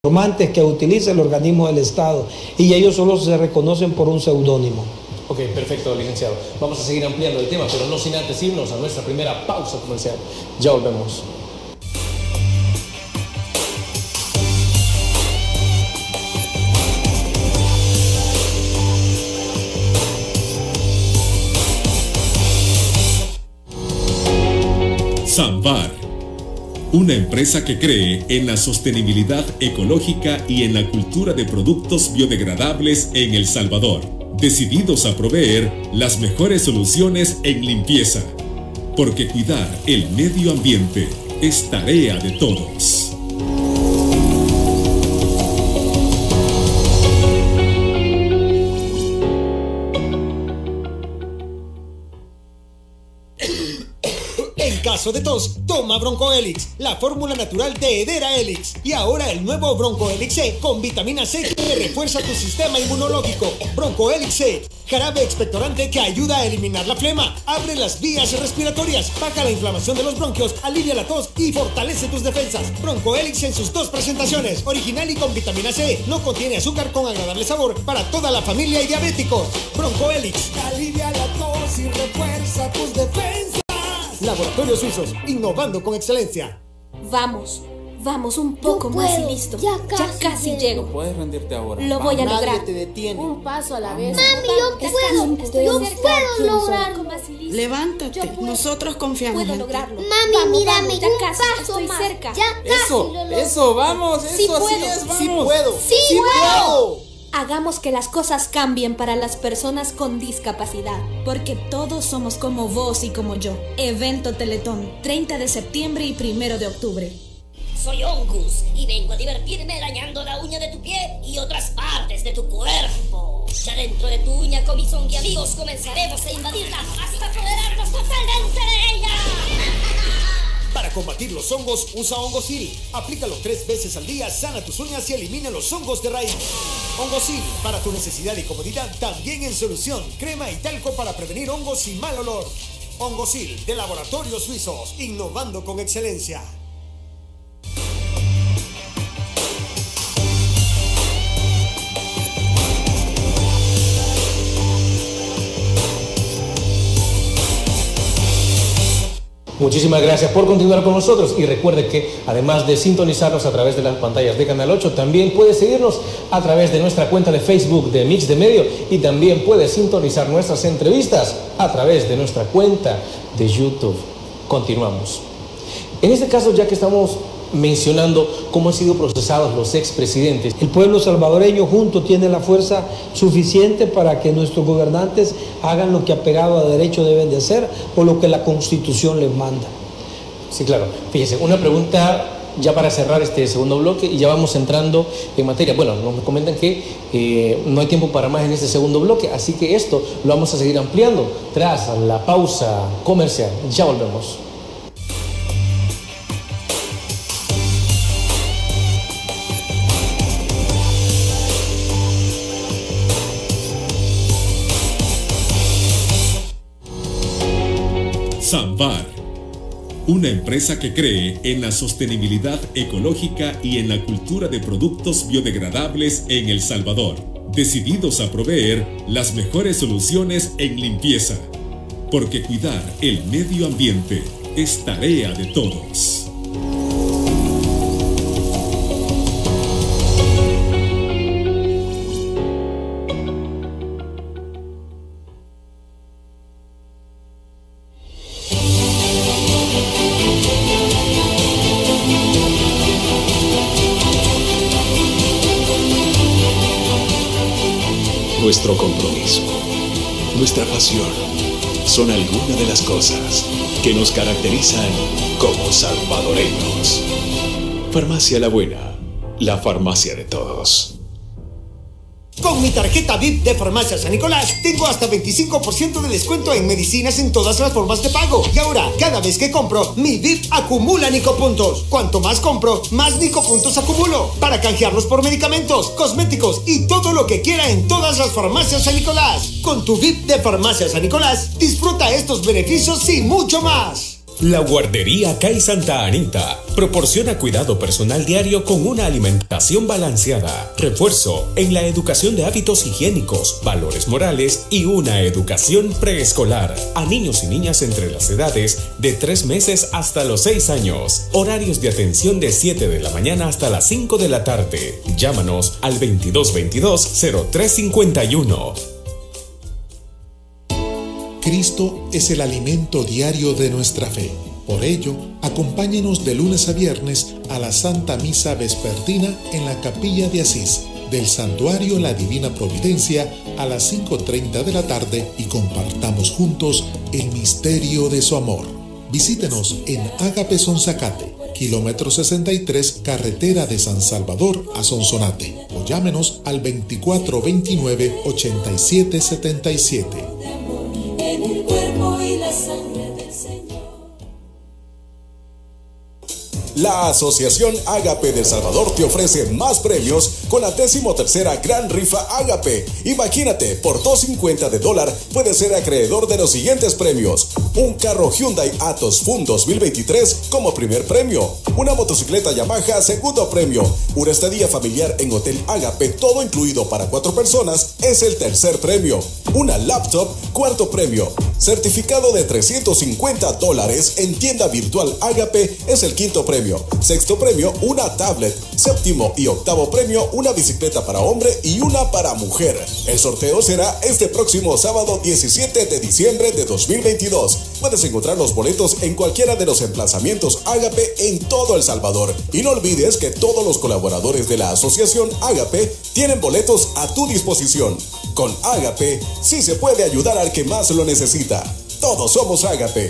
informantes que utiliza el organismo del Estado, y ellos solo se reconocen por un seudónimo. Ok, perfecto, licenciado. Vamos a seguir ampliando el tema, pero no sin antes irnos a nuestra primera pausa comercial. Ya volvemos. Samvar, una empresa que cree en la sostenibilidad ecológica y en la cultura de productos biodegradables en El Salvador, decididos a proveer las mejores soluciones en limpieza, porque cuidar el medio ambiente es tarea de todos. En caso de tos, toma Broncoelix, la fórmula natural de Edera Elix. Y ahora el nuevo Broncoelix C con vitamina C que refuerza tu sistema inmunológico. Broncoelix C, jarabe expectorante que ayuda a eliminar la flema, abre las vías respiratorias, baja la inflamación de los bronquios, alivia la tos y fortalece tus defensas. Broncoelix en sus dos presentaciones, original y con vitamina C. No contiene azúcar, con agradable sabor para toda la familia y diabéticos. Broncoelix alivia la tos y refuerza tus defensas. Laboratorios Suizos, innovando con excelencia. Vamos, un poco más y listo. Ya casi llego. No puedes rendirte ahora. Lo voy a lograr. Nadie te detiene. Un paso a la vez. Mami, yo puedo lograrlo. Levántate, nosotros confiamos Puedo en ti. lograrlo. Mami, mírame, ya un casi, paso estoy más. cerca. Ya casi lo logro. Eso, vamos, eso, Sí así puedo. es, vamos. Sí puedo. Sí puedo. Hagamos que las cosas cambien para las personas con discapacidad, porque todos somos como vos y como yo. Evento Teletón, 30 de septiembre y 1 de octubre. Soy Ongus y vengo a divertirme dañando la uña de tu pie y otras partes de tu cuerpo. Ya dentro de tu uña, con mis zombie amigos, comenzaremos a invadirla hasta apoderarnos totalmente de ella. Para combatir los hongos, usa Hongosil. Aplícalo 3 veces al día, sana tus uñas y elimina los hongos de raíz. Hongosil, para tu necesidad y comodidad, también en solución. Crema y talco para prevenir hongos y mal olor. Hongosil, de Laboratorios Suizos, innovando con excelencia. Muchísimas gracias por continuar con nosotros y recuerde que además de sintonizarnos a través de las pantallas de Canal 8, también puede seguirnos a través de nuestra cuenta de Facebook de Mix de Medio y también puede sintonizar nuestras entrevistas a través de nuestra cuenta de YouTube. Continuamos. En este caso, ya que estamos mencionando cómo han sido procesados los expresidentes, El pueblo salvadoreño junto tiene la fuerza suficiente para que nuestros gobernantes hagan lo que apegado a derecho deben de hacer o lo que la Constitución les manda. sí, claro. Fíjese, una pregunta ya para cerrar este segundo bloque y ya vamos entrando en materia. Bueno, nos comentan que no hay tiempo para más en este segundo bloque, así que esto lo vamos a seguir ampliando tras la pausa comercial. Ya volvemos. Samvar, una empresa que cree en la sostenibilidad ecológica y en la cultura de productos biodegradables en El Salvador, decididos a proveer las mejores soluciones en limpieza, porque cuidar el medio ambiente es tarea de todos. Nuestro compromiso, nuestra pasión, son algunas de las cosas que nos caracterizan como salvadoreños. Farmacia La Buena, la farmacia de todos. Con mi tarjeta VIP de Farmacia San Nicolás tengo hasta 25% de descuento en medicinas en todas las formas de pago. Y ahora, cada vez que compro, mi VIP acumula Nicopuntos. Cuanto más compro, más Nicopuntos acumulo para canjearlos por medicamentos, cosméticos y todo lo que quiera en todas las farmacias San Nicolás. Con tu VIP de Farmacia San Nicolás, disfruta estos beneficios y mucho más. La guardería CAI Santa Anita proporciona cuidado personal diario con una alimentación balanceada, refuerzo en la educación de hábitos higiénicos, valores morales y una educación preescolar a niños y niñas entre las edades de 3 meses hasta los 6 años. Horarios de atención de 7 de la mañana hasta las 5 de la tarde. Llámanos al 2222-0351. Cristo es el alimento diario de nuestra fe. Por ello, acompáñenos de lunes a viernes a la Santa Misa Vespertina en la Capilla de Asís del Santuario La Divina Providencia a las 5:30 de la tarde y compartamos juntos el misterio de su amor. Visítenos en Ágape Sonsacate, kilómetro 63, carretera de San Salvador a Sonsonate, o llámenos al 2429-8777. En el cuerpo y la sangre del Señor. La Asociación Ágape del Salvador te ofrece más premios con la 13ª Gran Rifa Ágape. Imagínate, por $250 puedes ser acreedor de los siguientes premios: un carro Hyundai Atos Fun 2023 como primer premio, una motocicleta Yamaha segundo premio, una estadía familiar en Hotel Ágape todo incluido para 4 personas es el tercer premio, una laptop cuarto premio, certificado de $350 en tienda virtual Ágape es el quinto premio, sexto premio una tablet, séptimo y octavo premio una bicicleta para hombre y una para mujer. El sorteo será este próximo sábado 17 de diciembre de 2022. Puedes encontrar los boletos en cualquiera de los emplazamientos Ágape en todo El Salvador. Y no olvides que todos los colaboradores de la Asociación Ágape tienen boletos a tu disposición. Con Ágape sí se puede ayudar al que más lo necesita. Todos somos Ágape.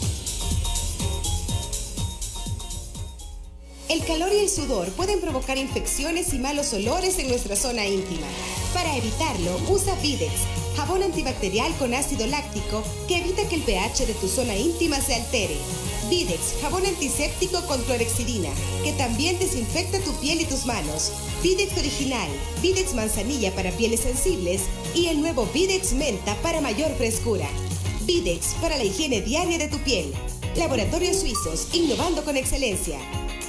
El calor y el sudor pueden provocar infecciones y malos olores en nuestra zona íntima. Para evitarlo, usa Videx, jabón antibacterial con ácido láctico que evita que el pH de tu zona íntima se altere. Videx, jabón antiséptico con clorhexidina, que también desinfecta tu piel y tus manos. Videx original, Videx manzanilla para pieles sensibles y el nuevo Videx menta para mayor frescura. Videx para la higiene diaria de tu piel. Laboratorios Suizos, innovando con excelencia.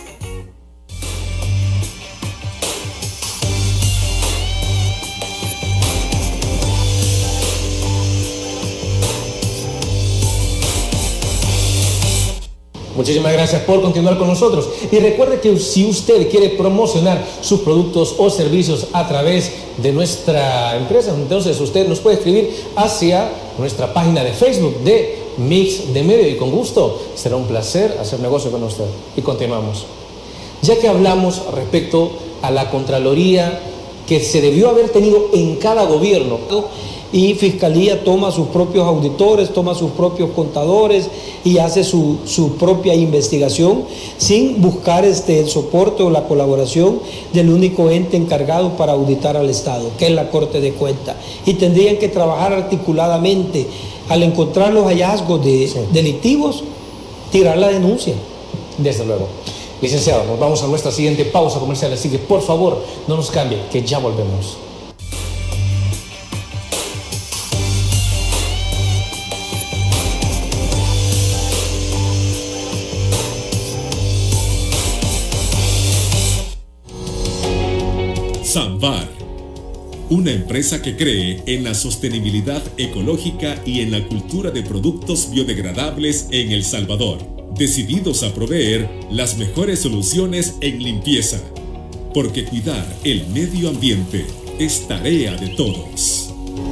Muchísimas gracias por continuar con nosotros. Y recuerde que si usted quiere promocionar sus productos o servicios a través de nuestra empresa, entonces usted nos puede escribir hacia nuestra página de Facebook de Mix de Medio y con gusto será un placer hacer negocio con usted. Y continuamos. Ya que hablamos respecto a la Contraloría que se debió haber tenido en cada gobierno, y Fiscalía toma sus propios auditores, toma sus propios contadores y hace su propia investigación sin buscar el soporte o la colaboración del único ente encargado para auditar al Estado, que es la Corte de Cuentas. Y tendrían que trabajar articuladamente al encontrar los hallazgos delictivos, tirar la denuncia. Desde luego. Licenciado, nos vamos a nuestra siguiente pausa comercial, así que por favor no nos cambie, que ya volvemos. Samvar, una empresa que cree en la sostenibilidad ecológica y en la cultura de productos biodegradables en El Salvador, decididos a proveer las mejores soluciones en limpieza, porque cuidar el medio ambiente es tarea de todos.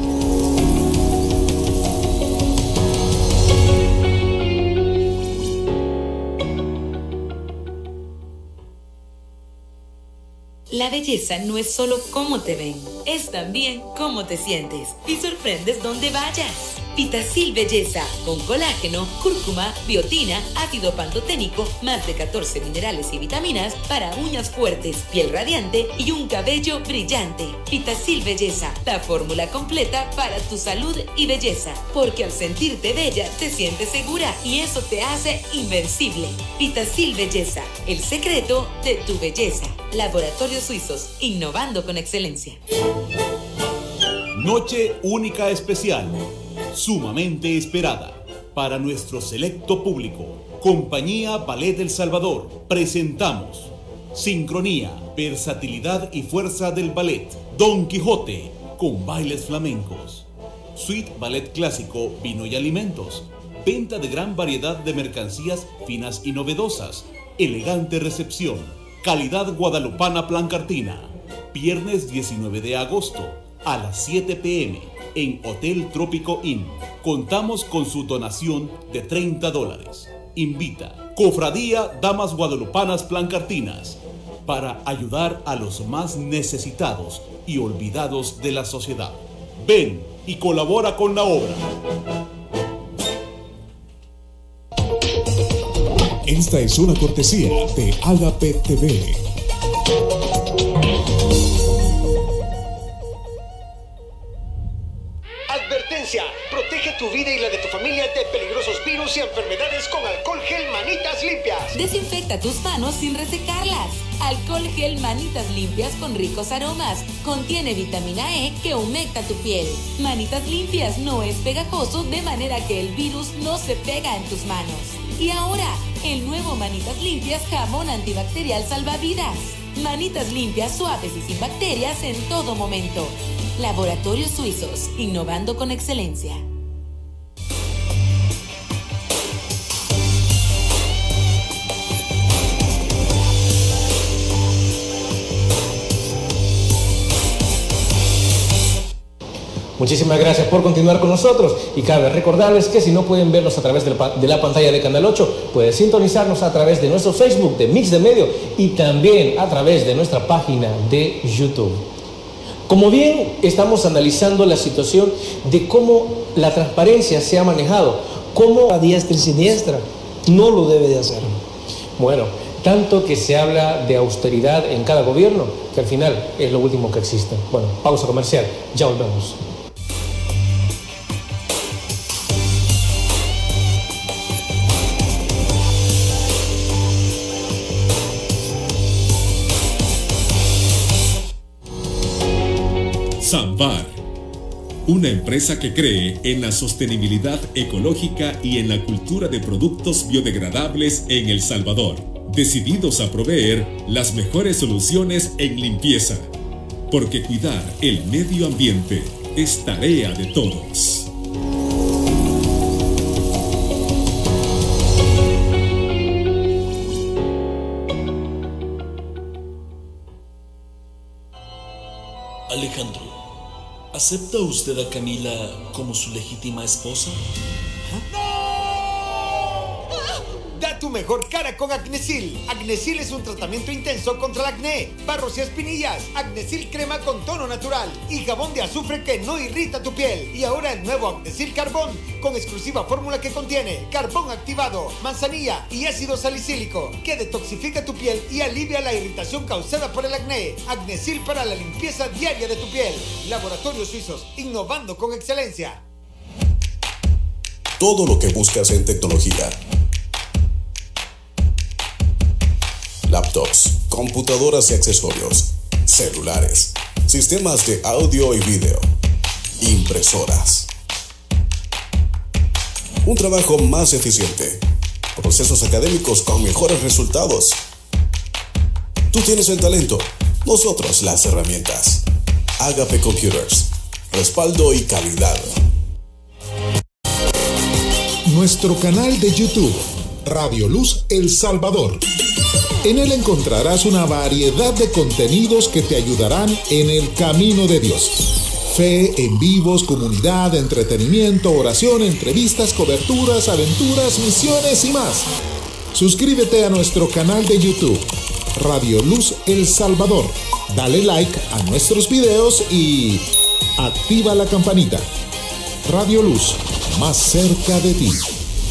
La belleza no es solo cómo te ven, es también cómo te sientes y sorprendes donde vayas. Vitacil Belleza, con colágeno, cúrcuma, biotina, ácido pantoténico, más de 14 minerales y vitaminas para uñas fuertes, piel radiante y un cabello brillante. Vitacil Belleza, la fórmula completa para tu salud y belleza, porque al sentirte bella te sientes segura y eso te hace invencible. Vitacil Belleza, el secreto de tu belleza. Laboratorios Suizos, innovando con excelencia. Noche única especial, sumamente esperada para nuestro selecto público. Compañía Ballet del Salvador, presentamos Sincronía, versatilidad y fuerza del ballet. Don Quijote, con bailes flamencos. Suite Ballet Clásico, vino y alimentos. Venta de gran variedad de mercancías finas y novedosas. Elegante recepción. Calidad guadalupana plancartina. Viernes 19 de agosto a las 7 p.m. en Hotel Trópico Inn. Contamos con su donación de $30. Invita Cofradía Damas Guadalupanas Plancartinas para ayudar a los más necesitados y olvidados de la sociedad. Ven y colabora con la obra. Esta es una cortesía de Agape TV. Advertencia: protege tu vida y la de tu familia de peligrosos virus y enfermedades con alcohol gel Manitas Limpias. Desinfecta tus manos sin resecarlas. Alcohol gel Manitas Limpias con ricos aromas. Contiene vitamina E que humecta tu piel. Manitas Limpias no es pegajoso, de manera que el virus no se pega en tus manos. Y ahora, el nuevo Manitas Limpias jabón antibacterial salvavidas. Manitas limpias, suaves y sin bacterias en todo momento. Laboratorios Suizos, innovando con excelencia. Muchísimas gracias por continuar con nosotros y cabe recordarles que si no pueden vernos a través de la pantalla de Canal 8, pueden sintonizarnos a través de nuestro Facebook de Mix de Medio y también a través de nuestra página de YouTube. Como bien estamos analizando la situación de cómo la transparencia se ha manejado, cómo a diestra y siniestra, no lo debe de hacer. Bueno, tanto que se habla de austeridad en cada gobierno, que al final es lo último que existe. Bueno, pausa comercial, ya volvemos. Sambar, una empresa que cree en la sostenibilidad ecológica y en la cultura de productos biodegradables en El Salvador, decididos a proveer las mejores soluciones en limpieza, porque cuidar el medio ambiente es tarea de todos. Alejandro, ¿acepta usted a Camila como su legítima esposa? Da tu mejor cara con Acnesil. Acnesil es un tratamiento intenso contra el acné, barros y espinillas. Acnesil crema con tono natural y jabón de azufre que no irrita tu piel. Y ahora el nuevo Acnesil Carbón, con exclusiva fórmula que contiene carbón activado, manzanilla y ácido salicílico, que detoxifica tu piel y alivia la irritación causada por el acné. Acnesil para la limpieza diaria de tu piel. Laboratorios Suizos, innovando con excelencia. Todo lo que buscas en tecnología. Laptops, computadoras y accesorios, celulares, sistemas de audio y video, impresoras. Un trabajo más eficiente, procesos académicos con mejores resultados. Tú tienes el talento, nosotros las herramientas. Agape Computers, respaldo y calidad. Nuestro canal de YouTube, Radio Luz El Salvador. En él encontrarás una variedad de contenidos que te ayudarán en el camino de Dios. Fe, en vivos, comunidad, entretenimiento, oración, entrevistas, coberturas, aventuras, misiones y más. Suscríbete a nuestro canal de YouTube, Radio Luz El Salvador. Dale like a nuestros videos y activa la campanita. Radio Luz, más cerca de ti.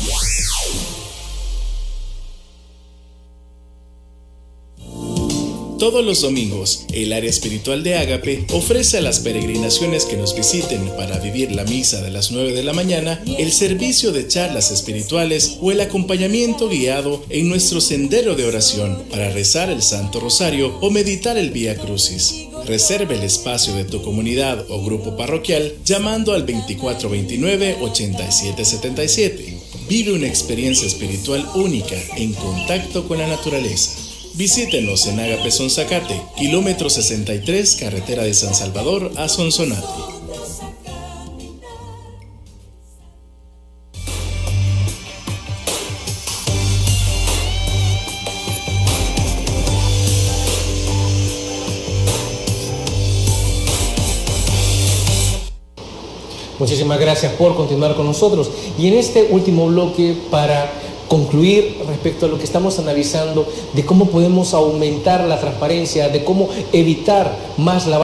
Todos los domingos, el área espiritual de Agape ofrece a las peregrinaciones que nos visiten para vivir la misa de las 9 de la mañana, el servicio de charlas espirituales o el acompañamiento guiado en nuestro sendero de oración para rezar el Santo Rosario o meditar el Vía Crucis. Reserve el espacio de tu comunidad o grupo parroquial llamando al 2429-8777. Vive una experiencia espiritual única en contacto con la naturaleza. Visítenos en Ágape Sonzacate, kilómetro 63, carretera de San Salvador a Sonsonate. Muchísimas gracias por continuar con nosotros. Y en este último bloque, para concluir respecto a lo que estamos analizando, de cómo podemos aumentar la transparencia, de cómo evitar más la